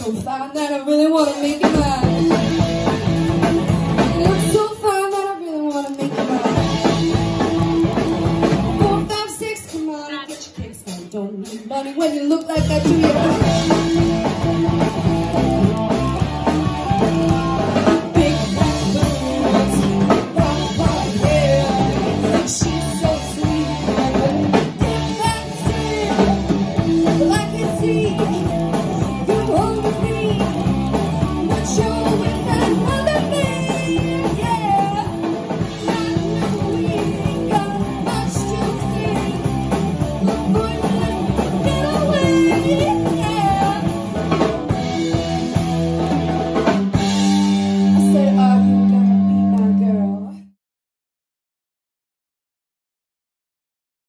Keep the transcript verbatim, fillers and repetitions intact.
so fine that I really wanna make you mine. You look so fine that I really wanna make you mine. Four, five, six, come on and get your kicks on. Don't need money when you look like that, do you?